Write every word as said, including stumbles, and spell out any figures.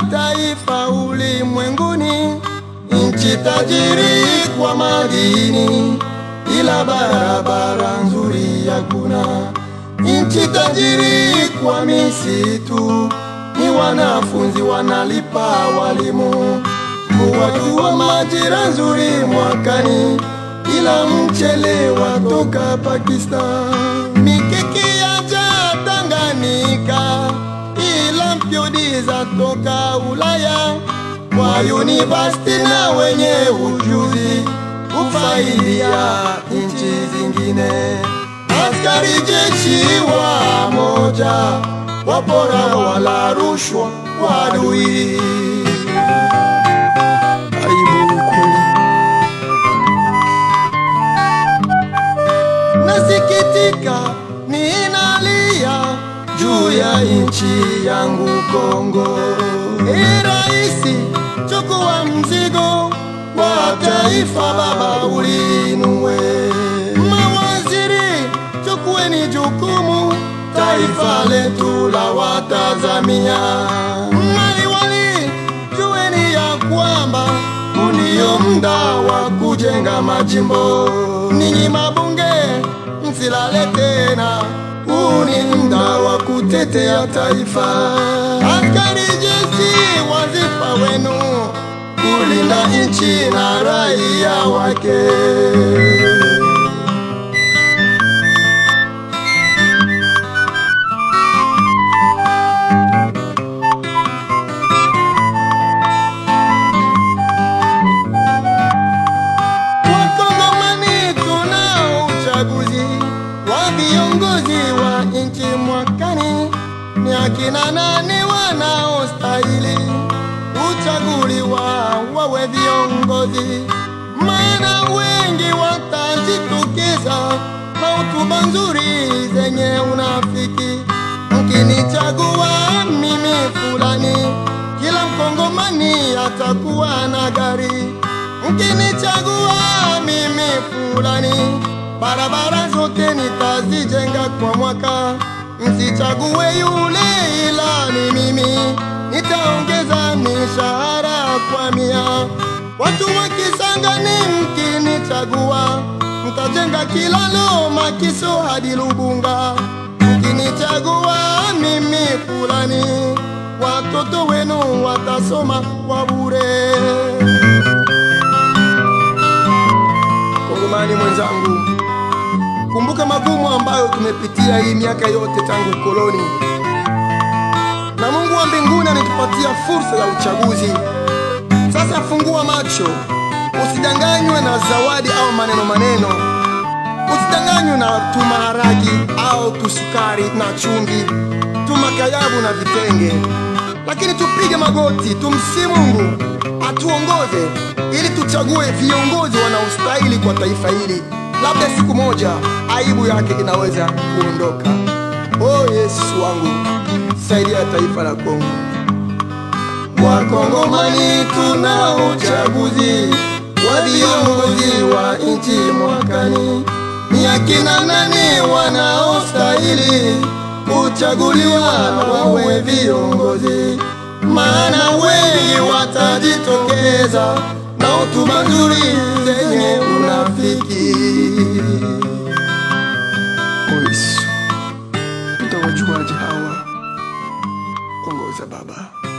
mataifa ulimwenguni, nchi tajiri kwa madini, ila barabara nzuri hakuna. Nchi tajiri kwa misitu, ni wanafunzi wanalipa walimu. Watu wa majira nzuri mwakani, ila mchele watoka Pakistan. Mikiki yaja Tanganyika, ila mpyodi za toka Ulaya. Kwa university na wenye ujuzi ufaidia nchi zingine. Askari jeshi wa moja, wapora wala rushwa wadui. Nasikitika ninalia juu ya nchi yangu Kongo. Ee Raisi, chukua mzigo wa taifa baba ulinue. Mawaziri, chukueni jukumu, taifa letu la watazamia. Maliwali, jueni ya kwamba unio mda wa kujenga majimbo. Ninyi mabunge, msilale tena, uni mda wa kutetea taifa. Askari jeshi wazifa wenu, kulinda nchi na raia wake. Wakongomani tunao uchaguzi wa viongozi wa nchi mwakani. Ni akina nani wanaostahili uchaguliwa wawe viongozi? Maana wengi watajitokeza na hotuba nzuri zenye unafiki. Mkinichagua mimi fulani, kila Mkongomani atakuwa na gari. Mkinichagua mimi fulani, barabara zote nitazijenga kwa mwaka. Msichague yule ila ni mimi, nitaongeza mishahara kwa mia. Watu wakisangani mkinichagua, mtajenga kilalo Makiso hadi Lubunga. Mkinichagua mimi fulani, watoto wenu watasoma kwa bure. Kongomani mwenzangu, kumbuka magumu ambayo tumepitia hii miaka yote tangu koloni. Na Mungu wa mbinguni anitupatia fursa ya uchaguzi. Sasa fungua macho, usidanganywe na zawadi au maneno maneno. Usidanganywe na tumaharagi au tusukari na chumvi, tumakayabu na vitenge. Lakini tupige magoti, tumsihi Mungu atuongoze ili tuchague viongozi wanaostahili kwa taifa hili. Labda siku moja aibu yake inaweza kuondoka. Oh Yesu wangu, saidia taifa la Kongo. Wakongomani tuna uchaguzi wa viongozi wa nchi mwakani. Ni akina nani wanaostahili kuchaguliwa wawe viongozi? Maana wengi watajitokeza na hotuba nzuri zenye unafiki. Oh Yesu, tutawajuaje hawa? Ongoza Baba.